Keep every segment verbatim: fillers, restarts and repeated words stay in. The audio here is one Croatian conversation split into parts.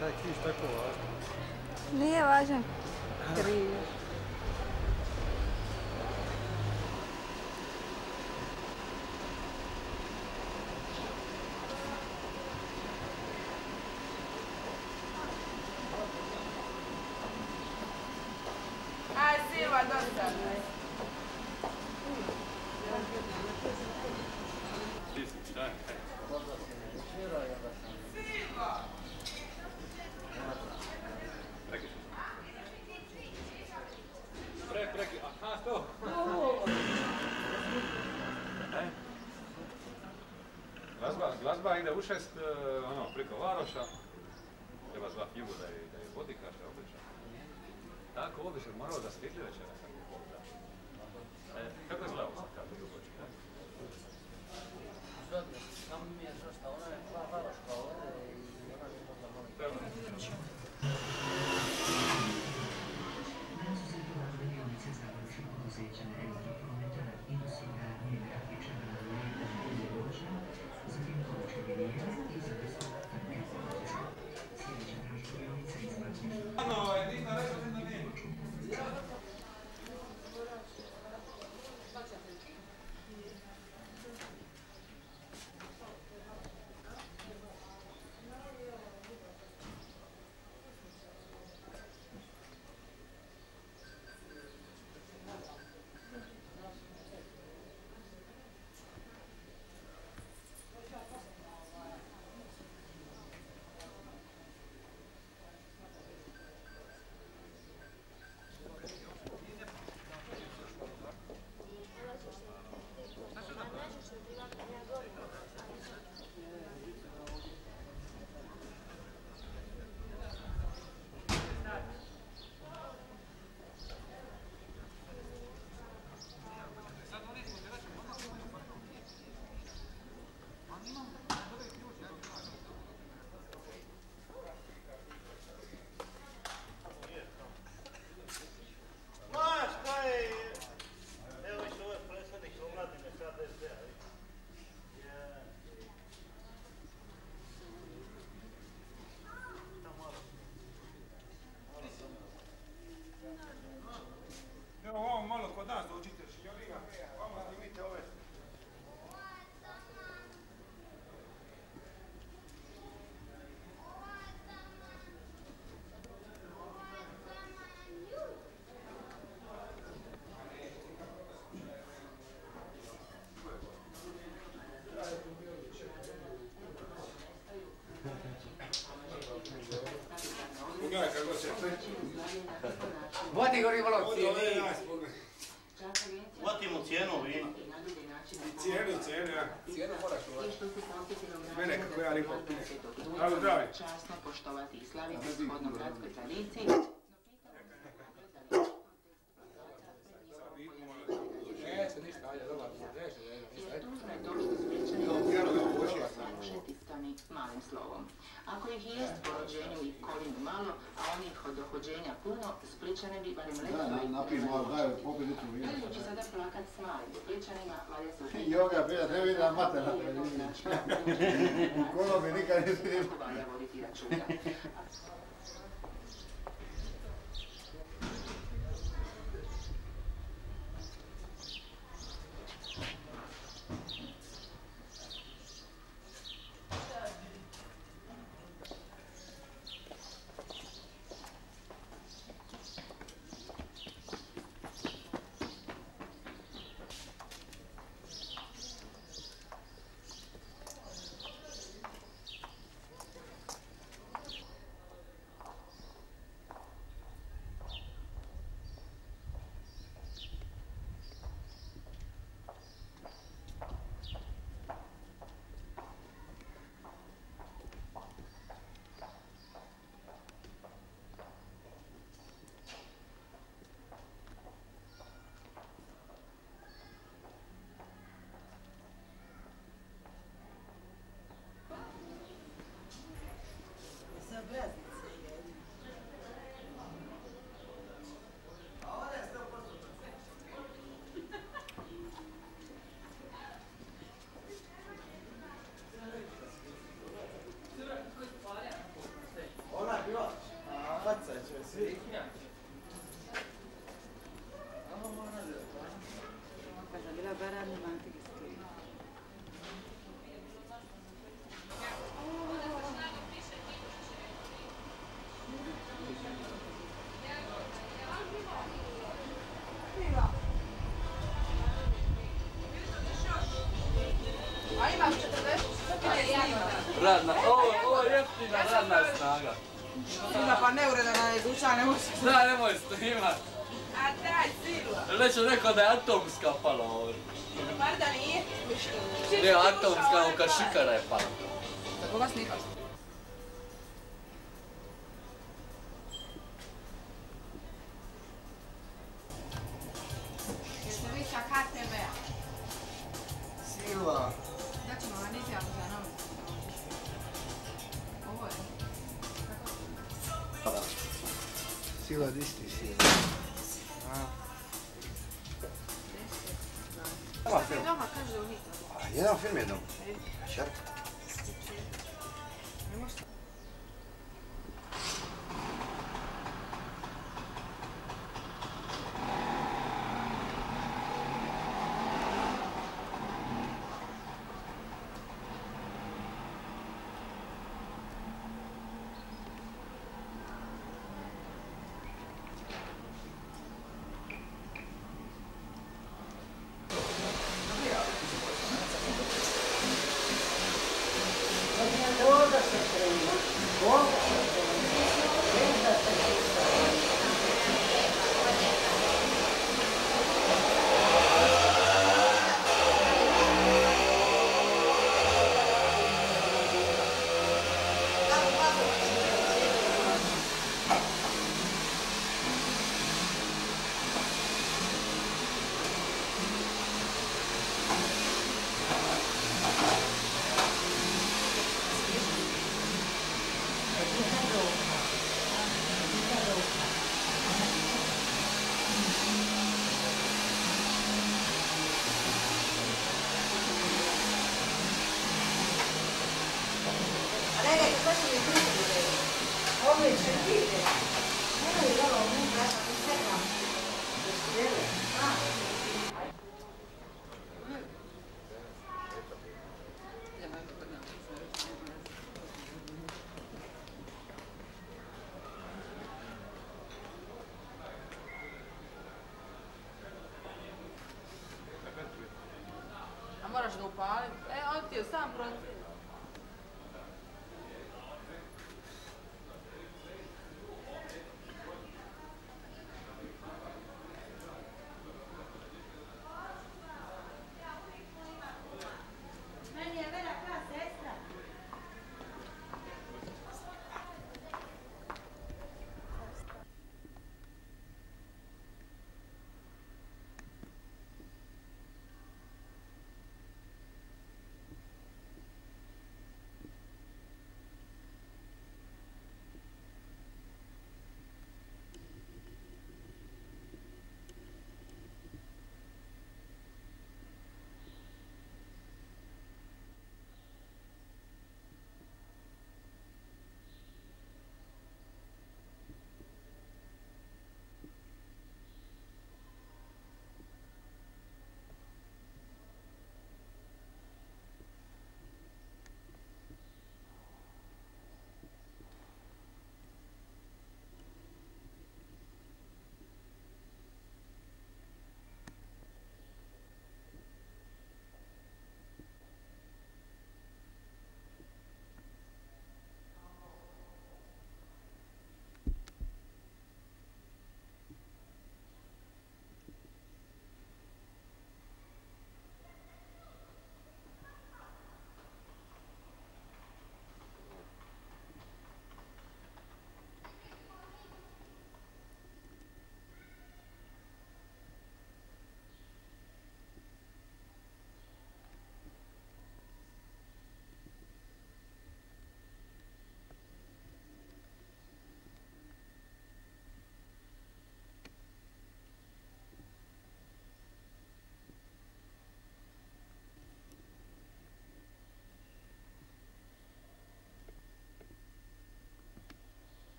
Taj križ tako važno. Nije važan križ. Ah, sì, vado a stare. Pre, preki, aha, to? Glazba, glazba ide u šest, ono, preko Varoša. Treba zvat Jugu da je, da je vodikaš, da je običan. Tako, ovdje se moralo da svijetli večera sam je Bog da. E, kako je zlavo sad, kako je Jugoči, da? Zgodno, samo mi je zašto, ona je dva Varoška ovdje i ona je mogla moliti. Evo ovo malo kod nas dođite, signorina, vamo snimite ove. Pogledaj kako se... Vodi gori malo cijeni. Vati mu cijenu vina. Cijenu, cijenu, ja. Cijenu moraš uvati. Mene kako ja lipo pije. Hvala zdravlje. Časno poštovati i slaviti shodno gradskoj tradiciji. Ne, se ništa, ajde, dobar, reći, ništa, ajde. Tužno je to što spričani tiskani malim slovom. Ako ih jest po rođenju i kolinu malo, a onih od dohođenja puno, Spličane bi barem lepo i napijemo, daj, popet ličnu vina. Gledajući sada plakat s malim Spličanima, valja se upitati. Joga, prija, treba vidjeti na matera. U kolo mi nikad nisi vidio. Valja voditi računa. Radna, ovo, ovo je jeftina radna snaga. Sila pa neuredana je duša, ne može. Da, nemoj snimat. A daj, Sila. Već je rekao da je atomska pala ovdje. Bar da nije. Ne, atomska, oka šikara je pala. Za koga snimaš? Jeste vi sa H T V-a? Silva. Da ćemo vam izjavu za novu. Ovo je. Silva, di si ti Silva? Film. Doma kaže u hitu. Jedan film jednom. Šar. Moraš ga upaliti. E, on ti je sam protiv.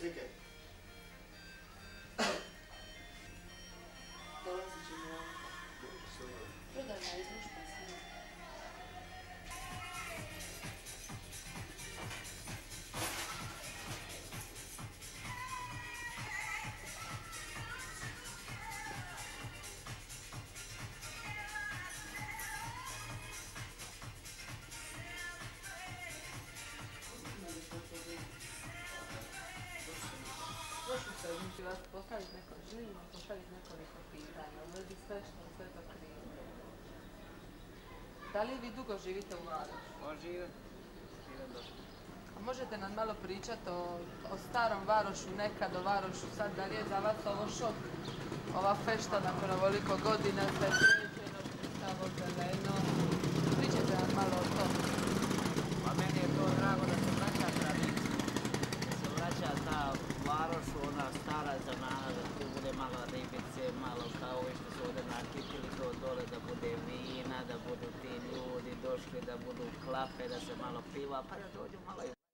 slike. Dolazit će mi ovo. Prodajna izlušta sam. Ću vas postaviti neko, želim vam postaviti nekoliko pitanja, u vezi sve što sve to krije. Da li vi dugo živite u Varošu? On žive. Žive dosta. A možete nam malo pričati o, o starom Varošu, nekad o Varošu, sad da li je za vas ovo šok? Ova fešta nakon ovoliko godina, sve sređeno, čitavo zeleno. Pričajte nam malo o tom. Pa meni je to drago da se vraća tradicija. Da se vraća ta Varošu, ona stara zamana, da tu bude malo ribice, malo kao ovi što su ovdje nakitili to dole, da bude vina, da budu ti ljudi došli, da budu klape, da se malo piva, pa da dođu malo i...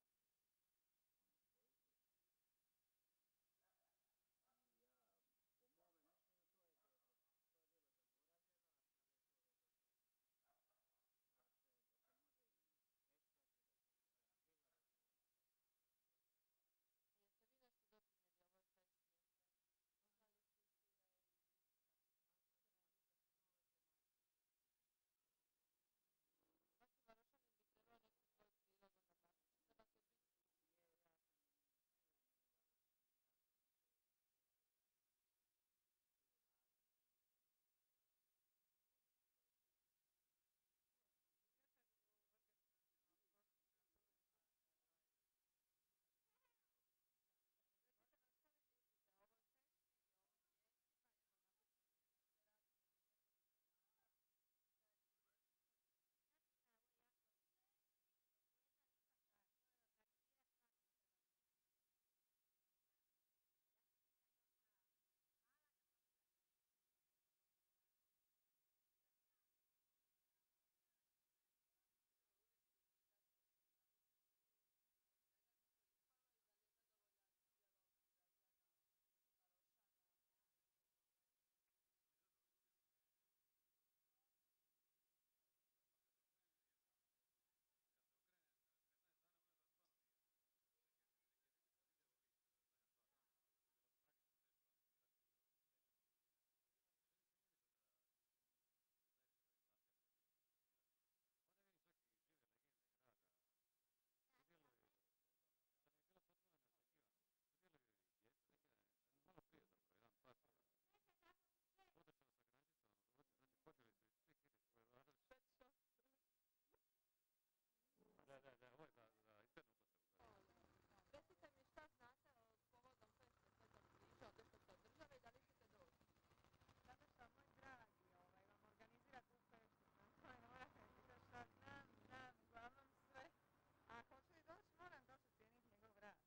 Da, da, da, ovo je za, za internu upotrebu. Recite mi šta znate o povodom feste Svetog križa, odnosno od države i da li ćete doći? Zato što moj dragi ovaj, vam organizira tu festu, na to ne morate mi pitati šta znam, znam uglavnom sve. A hoću li doći, moram doći cijeniti njegov rad.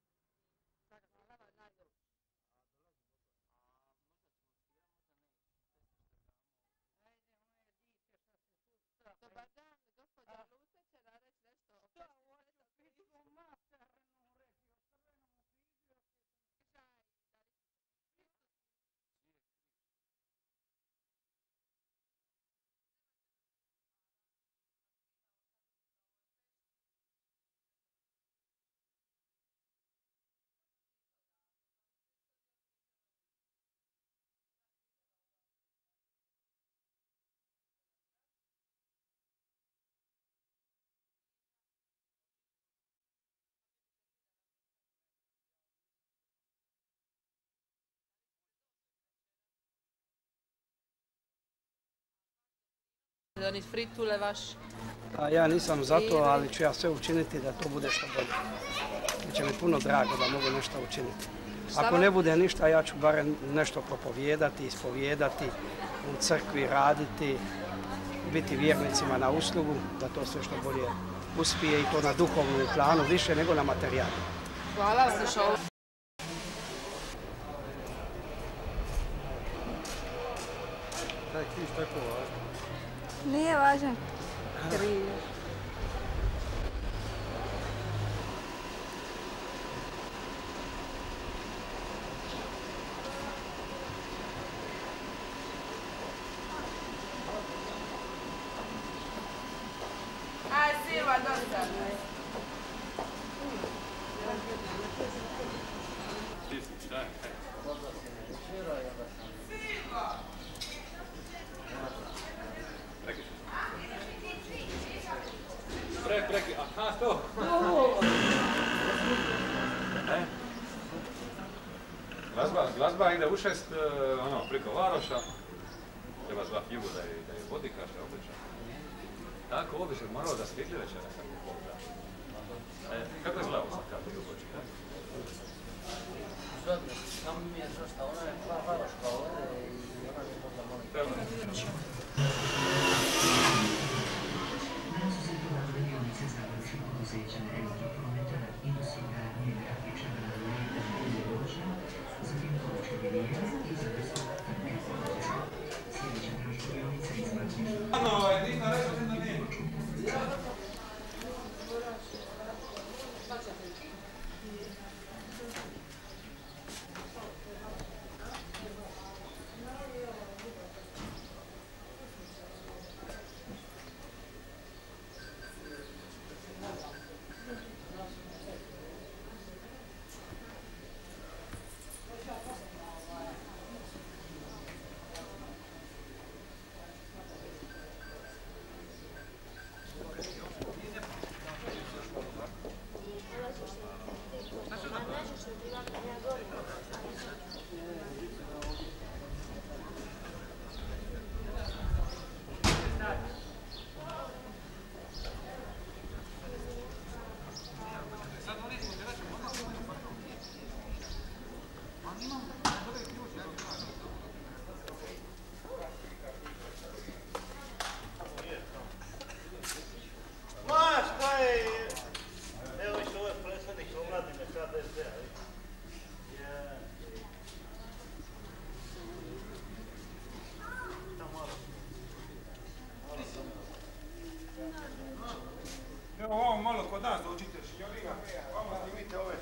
Svakako, hvala vam najljepše. A dolazim dobro. A možda ćemo svirat, možda neće. Festi što tamo. Ajde, moje dite, šta se pusta. Dobar dan, gospođa Luce će nam reći nešto o Šta festi hoću Svetog pismo križa. maternu reći o crvenom križu, još je Križa i da li ćete Hristos Čije križ? Oni fritule vaš. A ja nisam za to, ali ću ja sve učiniti da to bude što bolje. Biće mi puno drago da mogu nešto učiniti. Ako ne bude ništa, ja ću barem nešto propovijedati, ispovijedati, u crkvi raditi, biti vjernicima na uslugu, da to sve što bolje uspije i to na duhovnom planu, više nego na materijalu. Hvala vam što ovo. Taj križ tako važno. Nije važan križ. Silva, dosta. Pre, preki, aha, to. Glazba, glazba ide u šest, ono, preko Varoša. Treba zvati Jugu da je, da je vodikaš, je običan. Tako, običan morao da svijetli večeras, ako Bog da. E, kako je zlavo sad kako je uboči, da? Zgodno, samo mi je zašto, ona je dva Varoška ovdje i ona je mogla moliti. Treba. Ano, jedina reći da nije. Evo ovo malo kod nas dođite, signorina. Vamo snimite ove.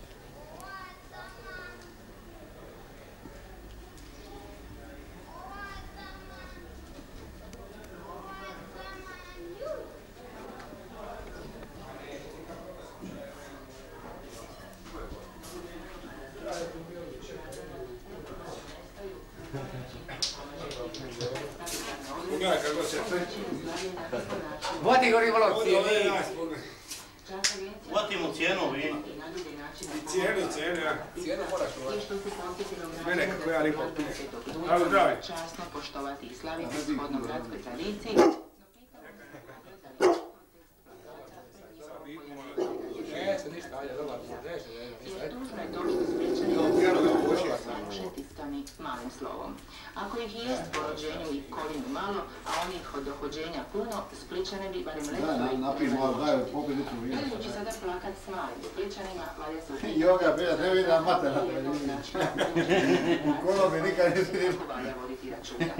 Pogledaj kako se sve. Vodi gori volovci. Vati mu cijenu vino. Cijenu, cijenu, ja. Cijenu moraš uvati. Mene kako ja lipo pijem. Hvala, zdravi. Časno poštovati i slaviti shodno gradskoj tradiciji. Neće ništa, ajde, dobar, neće, Jer tužno je to što sprečani samošetiskani malim slovom. Ako ih i jest po rođenju i kolinu malo, a onih od dohođenja puno, Spličane bi barem lepo i gledajući sada plakat s malim Spličanima, valja se upitati. Joga, bila, ne vidim matera. U kolo mi nikad ne vidim. Valja voditi računa.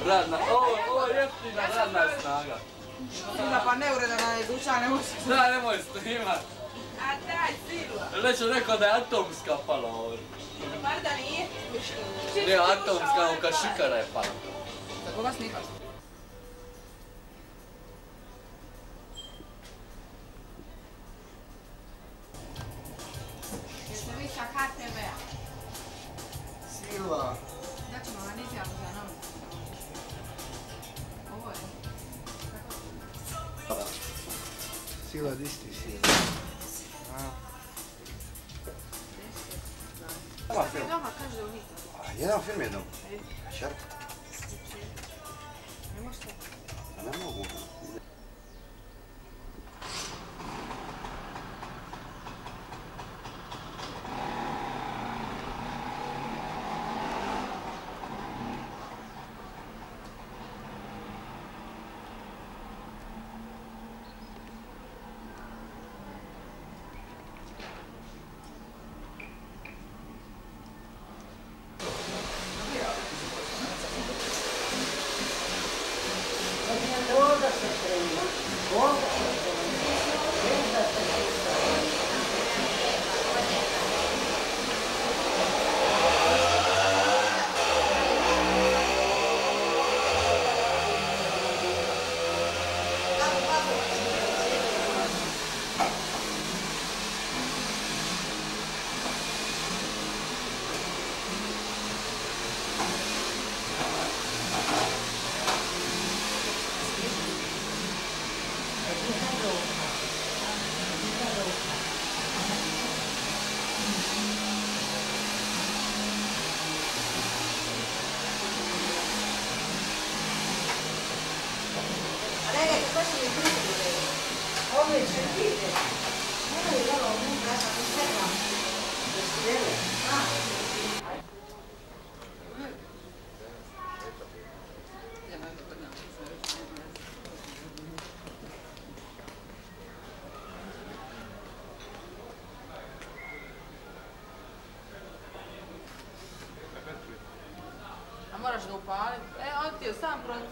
Radna, ovo, ovo je jeftina radna snaga. Sila pa neuredana je duša, ne može... Da, nemoj snimat. A daj, Sila. Već je rekao da je atomska pala ovdje. Bar da nije. Ne, atomska, oka šikara je pala. Za koga snimaš? Jeste vi sa H T V-a? Sila. Da ćemo vam izjavu za novu. Ovo je. Sila, di si ti Sila? Kako je doma, kaže u Vito. Jedan film je doma. Šar? Ne možete? Ne mogu. A moraš ga upaliti. E, on ti je sam protiv.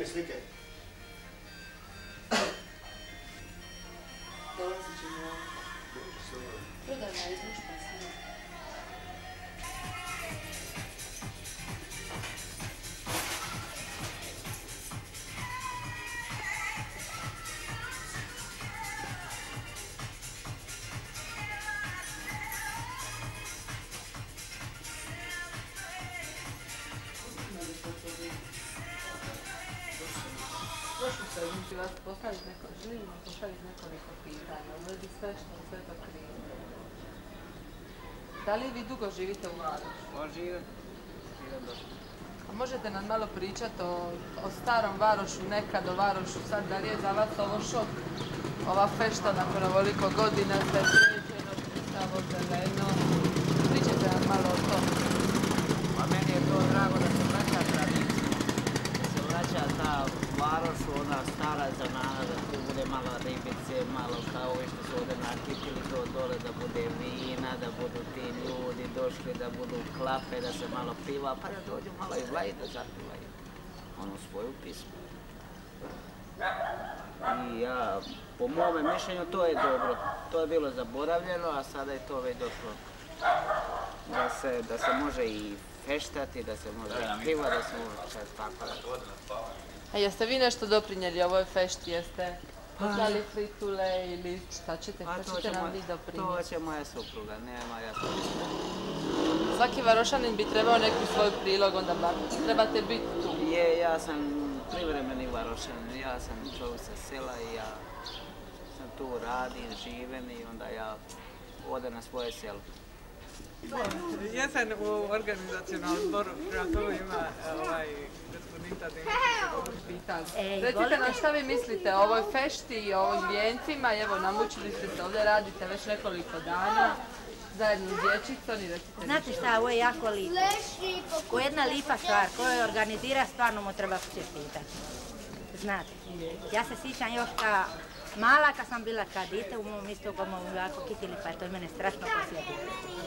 slike. Dolazit ćemo. Prodavna izlušta sam. Vas postaviti neko, želimo postaviti nekoliko pitanja, u vezi sve što sve to krivo. Da li vi dugo živite u Varošu? Pa živim. Živim dosta. A možete nam malo pričati o, o starom Varošu, nekad o Varošu, sad da li je za vas ovo šok? Ova fešta nakon ovoliko godina, sve sređeno, čistavo, zeleno. Pričajte nam malo o tome. Pa meni je to drago da se vraća tradicija. Da se vraća ta Varoš, ona stara zanana, da tu bude malo ribice, malo kao ovi što su ovdje nakitili to dole, da bude vina, da budu ti ljudi došli, da budu klape, da se malo piva, pa da dođu malo i vlaji da zapivaju onu svoju pismu. I ja, po mome mišljenju, to je dobro. To je bilo zaboravljeno, a sada je to već došlo da se, da se može i feštati, da se može i piva, da se može tako. A jeste vi nešto doprinijeli ovoj fešti, jeste dali fritule ili šta ćete, šta ćete nam vi doprinijeti? To će moja supruga, nema ja supruga. Svaki Varošanin bi trebao neki svoj prilog, onda bar trebate biti tu. Je, ja sam privremeni Varošanin, ja sam čovjek sa sela i ja sam tu radim, živim i onda ja odem na svoje selo. Ja sam u organizacionalnom odboru, prema tomu ima ovaj gospodin Tadinić. Recite nam šta vi mislite o ovoj fešti i o ovim vijencima, evo namučili ste se ovdje, radite već nekoliko dana zajedno s dječicom i recite. Znate šta, ovo je jako lipo. Ko jedna lipa stvar, ko je organizira, stvarno mu treba čestitati. Znate, ja se sjećam još ka mala kad sam bila kad dite u mom istu kod mom jako kitili, pa je to mene strašno posjetilo.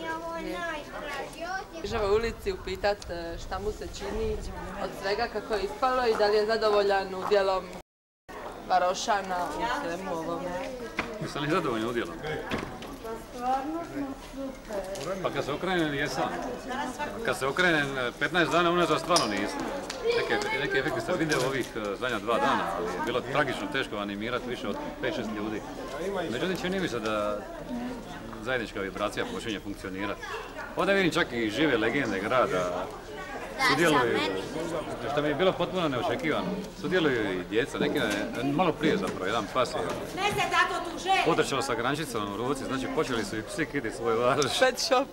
Križevoj ulici upitat šta mu se čini od svega kako je ispalo i da li je zadovoljan udjelom Varošana u svemu ovome. Jesam li zadovoljan udjelom? Stvarno smo super. Pa kad se okrenem jesam. Kad se okrenem petnaest dana unazad stvarno nisam. Neke, neke efekte sam vidio ovih zadnja dva dana, ali je bilo tragično teško animirati više od pet šest ljudi. Međutim, čini mi se da zajednička vibracija počinje funkcionirati. Ovdje vidim čak i žive legende grada, sudjeluju, što mi je bilo potpuno neočekivano, sudjeluju i djeca, neki malo prije zapravo, jedan pas je potrčao sa grančicom u ruci, znači počeli su i psi kititi svoj Varoš. Pet shop.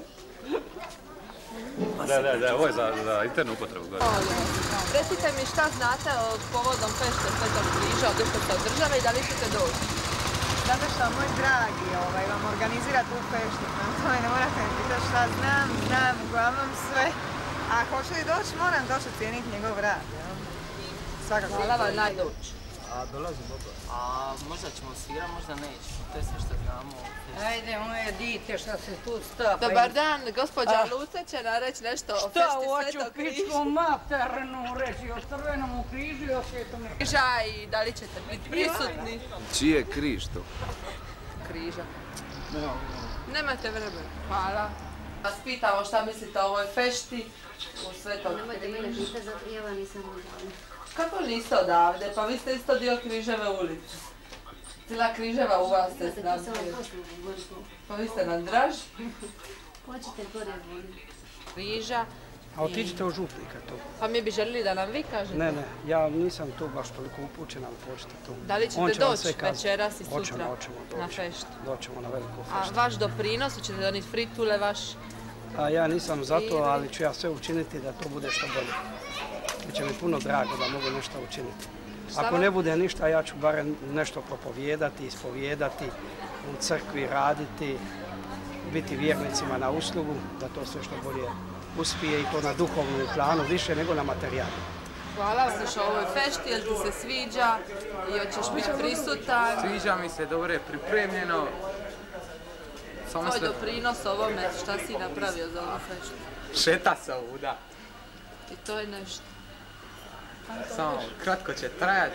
Da, da, da, ovo je za, za internu upotrebu. Recite mi šta znate o povodom fešte Svetog križa, ovdje što se održava i da li ćete doći? Zato što moj dragi ovaj, vam organizira tu feštu, to ne morate mi pitati šta znam, znam uglavnom sve. A hoće li doći, moram doći ocijeniti njegov rad. Svakako. Hvala vam najdoći. A dolazim dobro. A možda ćemo svirati, možda nećemo, to je sve što znamo. Ajde, moje dite, šta se tu stapa. Dobar dan, gospođa Luce će nam reći nešto o fešti Svetog križa. Šta hoću pičku maternu reći o crvenom križu i o svetom križa i da li ćete biti prisutni? Čiji je križ to? Križa. Nemate vremena. Hvala. Vas pitamo šta mislite o ovoj fešti u Svetog križa. Nemojte mene pitati, zato ja vam nisam odavde. Kako niste odavde? Pa vi ste isto dio Križeve ulice. Cijela Križeva u vas se znam. Pa vi ste nam draži. Hoćete gore voli. Križa. A otiđite u župnika tu. Pa mi bi želili da nam vi kažete. Ne, ne, ja nisam tu baš toliko upućen, ali pođite tu. Da li ćete doći večeras i sutra oćemo, oćemo na feštu? Doćemo na veliku feštu. A vaš doprinos, ćete doniti fritule vaš? A ja nisam za to, ali ću ja sve učiniti da to bude što bolje. Biće mi puno drago da mogu nešto učiniti. Ako ne bude ništa, ja ću barem nešto propovijedati, ispovijedati, u crkvi raditi, biti vjernicima na uslugu, da to sve što bolje uspije i to na duhovnom planu, više nego na materijalu. Hvala vam što ovoj fešti, jel ti se sviđa i hoćeš biti prisutan? Sviđa mi se, dobro je pripremljeno. Tvoj doprinos ovome, šta si napravio za ovu feštu? Šeta se ovuda. I to je nešto. Samo kratko će trajati.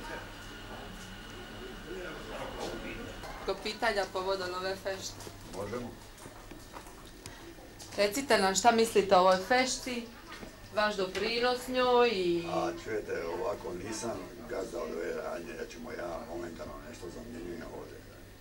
Ko pitanja povodom ove fešte? Možemo. Recite nam šta mislite o ovoj fešti, vaš doprinos njoj i... A čujete, ovako nisam gazda od ove radnje, da ćemo ja momentalno nešto zamjenjujem ovdje.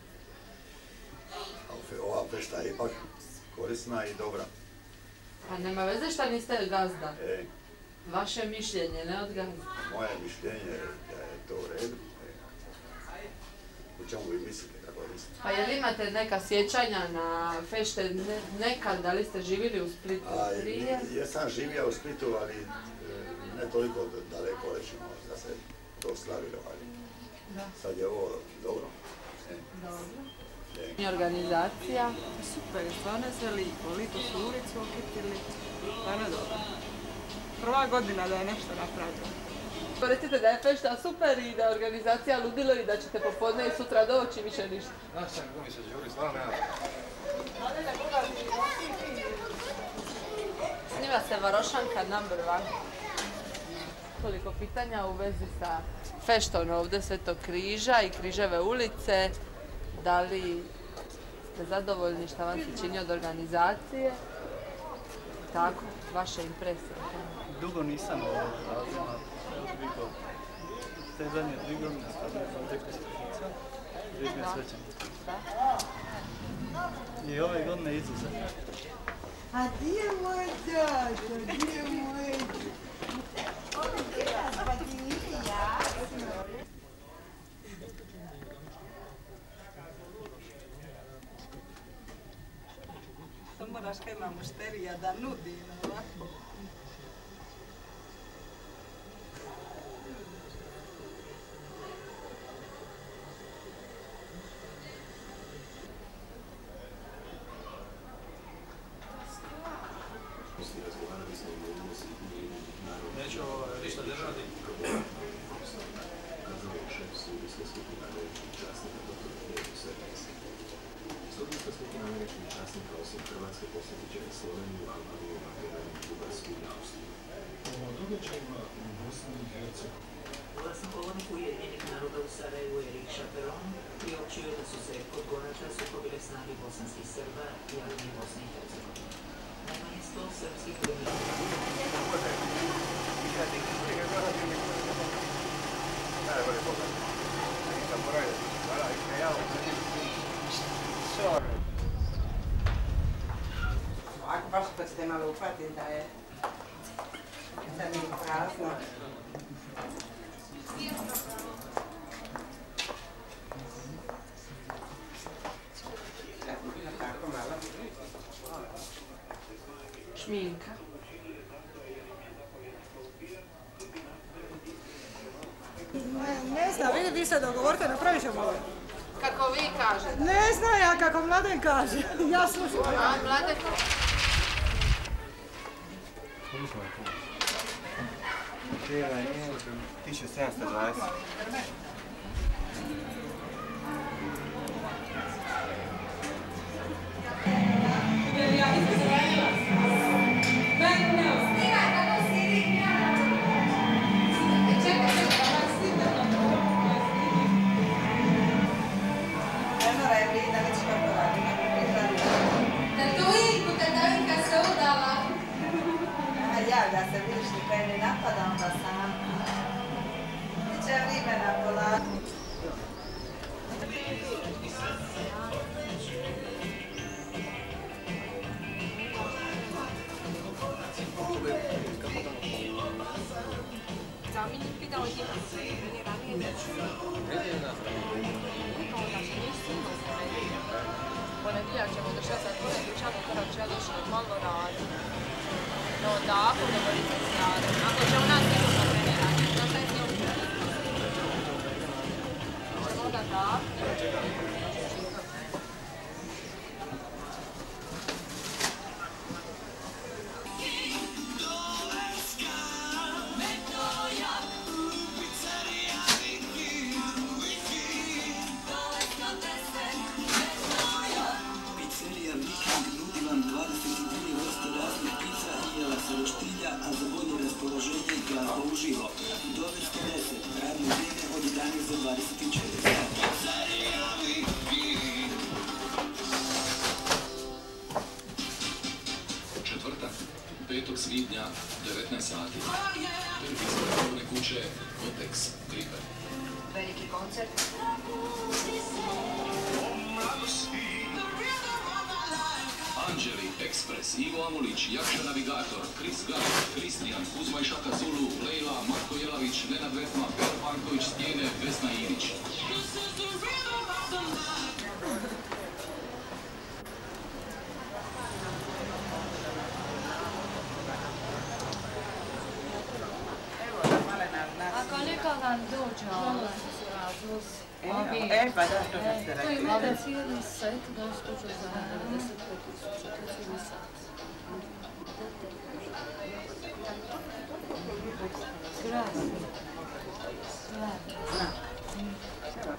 Ova fešta je ipak korisna i dobra. Pa nema veze šta niste gazda. E, Vaše mišljenje, ne od gazda. moje mišljenje je da je to u redu. O čemu vi mislite, kako mislite? Pa je li imate neka sjećanja na fešte ne- nekad, da li ste živjeli u Splitu A, prije? jesam živio u Splitu, ali e, ne toliko daleko rečimo da se to slavilo, ali Da. sad je ovo dobro. E, Dobro. e. I organizacija? Super, stvarno je sve lipo. Lipo su ulicu okitili. Stvarno je dobro. Prva godina da je nešto napravljeno. Recite da je fešta super i da je organizacija ludilo i da ćete popodne i sutra doći više ništa. Znaš sam kako mi se žuri, stvarno nema. Snima se Varošanka number one. Koliko pitanja u vezi sa feštom ovdje Svetog križa i Križeve ulice. Da li ste zadovoljni šta vam se čini od organizacije? Tako, vaše impresije. Dugo nisam ovo radila, evo te zadnje dvije godine stavljaju ovdje kod Stranica, Križne svećenice. I ove godine izuzetno. A di je moj đađo, di je moj... Pa ti nije jasno. To moraš kaj ima mušterija da nudi, ovako. Neću ništa držati. Slovenska skupina američkih časnika osim Hrvatske posjetit će Sloveniju, Albaniju, Makedoniju, Bugarsku i Austriju. O događajima u Bosni i Hercegovini. Glasnogovornik Ujedinjenih naroda u Sarajevu Erik Šaperon priopćio da su se kod Gorača sukobile snage bosanskih Srba i armije Bosne i Hercegovine. Najmanje sto srpskih vojnika. Najbolje pogled. Nisam morao je, hvala, i ja Sorry. Ovako baš kad ćete malo upatiti da je... da mi je prazno. Tako malo. Šminka. Ne, ne znam, vidi vi se dogovorite, napravit ćemo ovo. Kako vi kažete? Ne znam ja kako Mladen kaže. Ja slušam. A, Mladen? Koliko je tu? Cijela je tisuću sedamsto dvadeset. Da se vidiš nikaj ne napadam pa sam. Biće vremena polako. Ponedjeljak ćemo do šest sati dućanu, korač ja došla malo radi. No tako, dogovorite se radi. Ako će u nas sigurno trenirati, to sve s njom trenirati. Možemo da tako. A za bolje raspoloženje i glazba uživo. koncert. Anđeli, Ekspres, Ivo Amulić, Jakša Navigator, Kris Gala, Kristijan, Kuzma i Šaka Zulu, Lejla, Marko Jelavić, Nenad Vetma, Pero Panković, Stijene, Vesna Ilić. Ako neka vam dođe, ono se razlozi. E, pa da, to ne ste To rekli. imate cijeli set, gospođo, za devedeset pet tisuća, to je cijeli set. Krasno. Stvarno.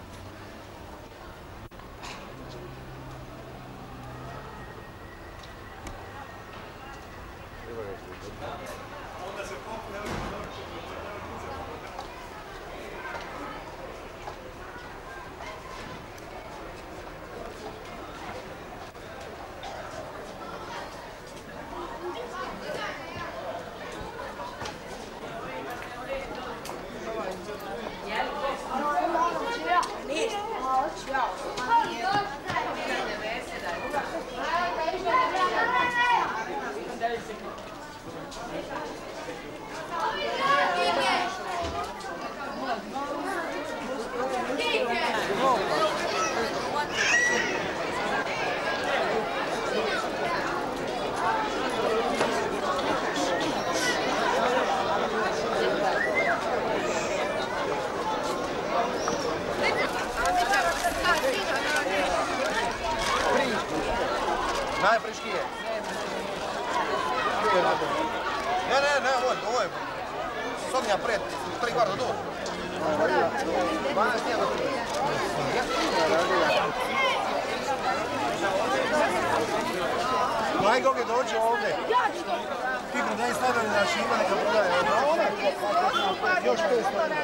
Onda se popne. Najfriškije. Ne, ne, ne, ovo je, ovo je. Sodnja pred, tri kvarta do. dvanaest njega. Najgoge dođe ovdje. Ti prodaj stavljali na šima, neka prodaje. Još pet stavljali.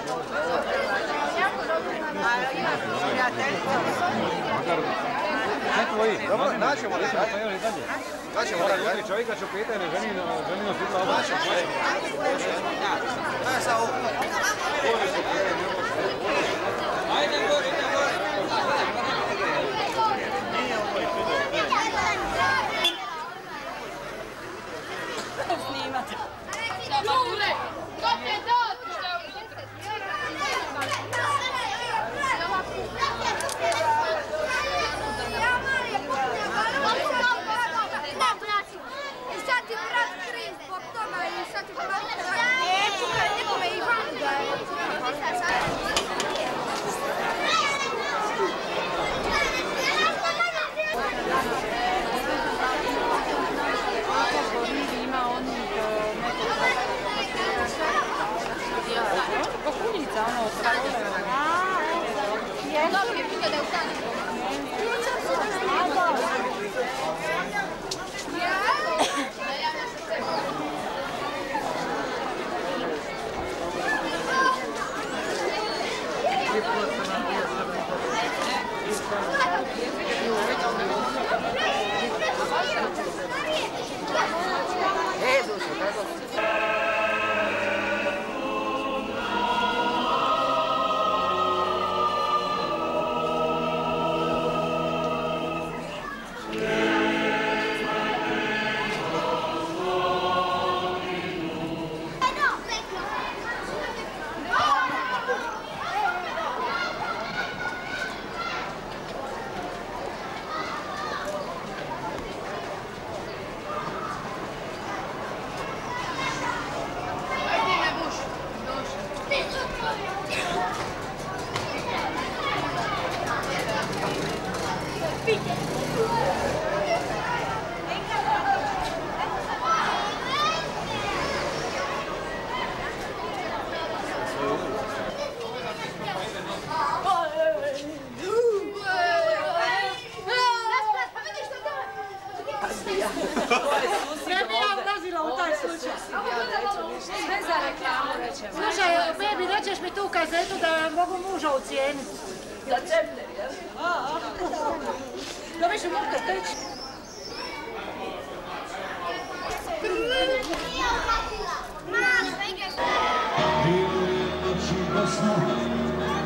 Dobro, naćemo li, naćemo li, čovjeka ću pitati, ženino stigla ovo. Ajde, gori, idem gori. Snimati. Jure, ko te dati što I sad ti brat kriv zbog toga i sad ti brat kriv. E, čukaj, nekome i vam da je. Ima onih nekog pokunica, ono, Jedno je pitao da je u stanu. E, dušo, tako? Ne bi ja ulazila u taj slučaj. Sve za reklamu rećemo. Slušaj, baby, nećeš mi tu kazetu da mogu muža ucijeniti. Za čepner, jel? Da više mogu teći. Mama,